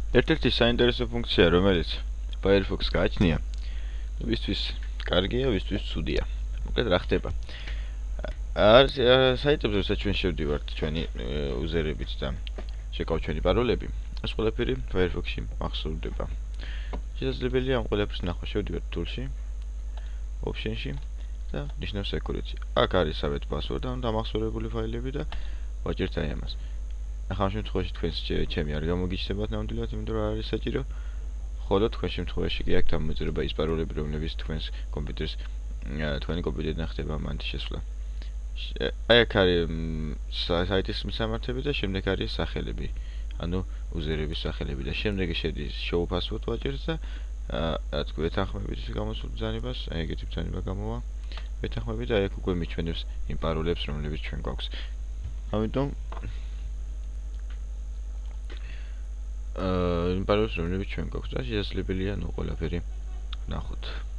ერთ-ერთი საინტერესო ფუნქცია, რომელიც Firefox გააჩნია, ვისთვის კარგია, ვისთვის ცუდია. მოკლედ რა ხდება? საიტებზე, სადაც ჩვენ შევდივართ, ჩვენი უზერებით და შეკავთ ჩვენი პაროლები, ეს ყველაფერი Firefox-ში მახსოვრდება. შესაძლებელია ამ ყველაფერს ნახვა, შევდივართ tool-ში, option-ში და ნიშნავს security. აქ არის saved password და დამახსოვრებული ფაილები და ვაჭერთ აი ამას. ახლა ამ შემთხვევაში თქვენს ჩემი არ გამოგიჩნდებათ ნამდვილად, იმიტომ რომ არ არის საჭირო. ხოლო თქვენ შემთხვევაში კი აქ დამოიწერება ის პაროლები, რომლებიც თქვენს კომპიუტერს თქვენი კომპიუტერიდან ხდება მანდ შესვლა. აი აქ არის საიტის მისამართები და შემდეგ არის სახელები. ანუ უზერების სახელები და შემდეგ შედის show password ვაჭერს და რა თქვა ვეთანხმებით ის გამოსულ ბრძანებას, აი ეგეთი ბრძანება გამოვა. ვეთანხმებით და აი აქ უკვე მიჩვენებს იმ პაროლებს, რომლებიც ჩვენ გვაქვს. ამიტომ იმ პაროლებს, რომლებიც ჩვენ გვაქვს და შესაძლებელია ნუ ყველაფერი ნახოთ.